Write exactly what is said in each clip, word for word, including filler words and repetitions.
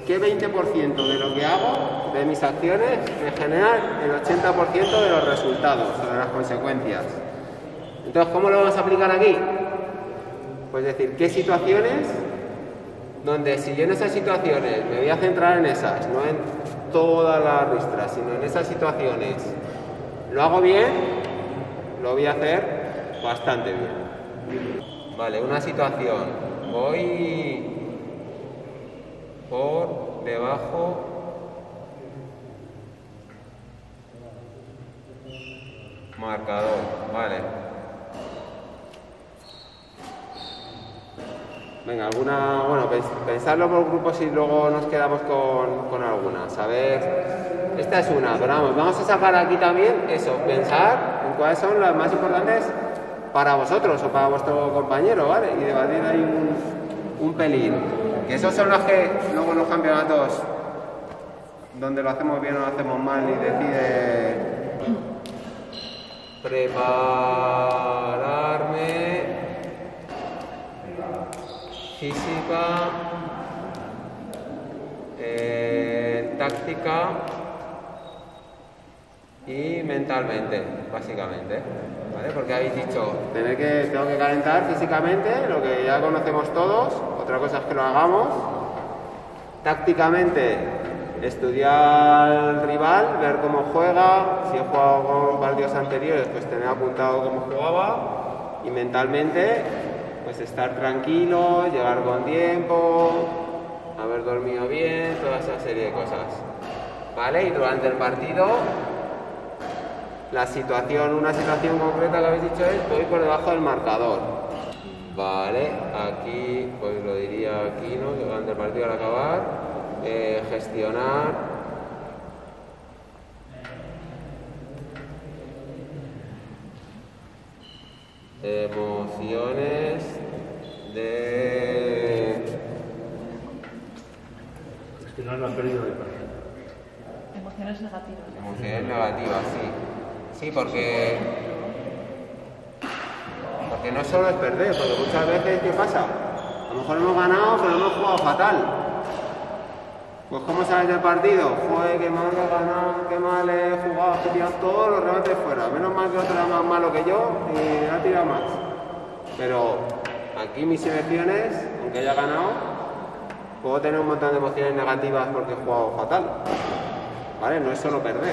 ¿qué veinte por ciento de lo que hago, de mis acciones, me genera el ochenta por ciento de los resultados o de las consecuencias? Entonces, ¿cómo lo vamos a aplicar aquí? Pues decir, ¿qué situaciones donde si yo en esas situaciones me voy a centrar en esas, no en todas las ristras, sino en esas situaciones, lo hago bien, lo voy a hacer bastante bien. Vale, una situación, voy por debajo marcador, vale. Venga, alguna, bueno, pensarlo por grupos y luego nos quedamos con, con algunas. A ver, esta es una, pero vamos, vamos a sacar aquí también eso, pensar en cuáles son las más importantes para vosotros o para vuestro compañero, ¿vale? Y debatir ahí un, un pelín. Que esos son los que luego en los campeonatos, donde lo hacemos bien o lo hacemos mal y decide prepararme física, eh, táctica y mentalmente, básicamente, ¿vale? Porque habéis dicho, tener que, tengo que calentar físicamente, lo que ya conocemos todos, otra cosa es que lo hagamos. Tácticamente, estudiar al rival, ver cómo juega, si he jugado con partidos anteriores, pues tener apuntado cómo jugaba. Y mentalmente, pues estar tranquilo, llegar con tiempo, haber dormido bien, toda esa serie de cosas, ¿vale? Y durante el partido, la situación, una situación concreta que habéis dicho es, voy por debajo del marcador, ¿vale? Aquí, pues lo diría aquí, ¿no? Durante el partido al acabar, eh, gestionar emociones de gestionar la pérdida de partido. Emociones negativas. Emociones negativas, sí. Sí, porque porque no solo es perder, porque muchas veces, ¿qué pasa? A lo mejor hemos ganado, pero hemos jugado fatal. Pues ¿cómo sales del partido? Joder, qué mal he ganado, qué mal he jugado, he tirado todos los remates fuera. Menos mal que otro era más malo que yo y ha tirado más. Pero aquí mis emociones, aunque haya ganado, puedo tener un montón de emociones negativas porque he jugado fatal. ¿Vale? No es solo perder.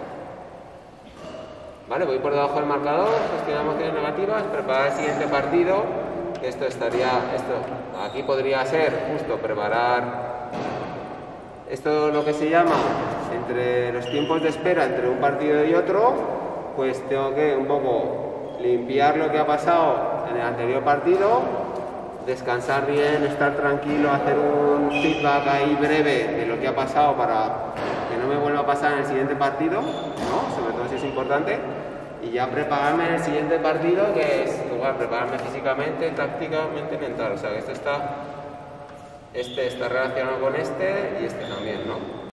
Vale, voy por debajo del marcador, gestionar emociones negativas, preparar el siguiente partido. Esto estaría, esto, aquí podría ser justo preparar. Esto es lo que se llama, entre los tiempos de espera entre un partido y otro, pues tengo que un poco limpiar lo que ha pasado en el anterior partido, descansar bien, estar tranquilo, hacer un feedback ahí breve de lo que ha pasado para que no me vuelva a pasar en el siguiente partido, ¿no? Sobre todo si es importante, y ya prepararme en el siguiente partido, que es igual, prepararme físicamente, tácticamente, mental. O sea, que esto está... Este está relacionado con este y este también, ¿no?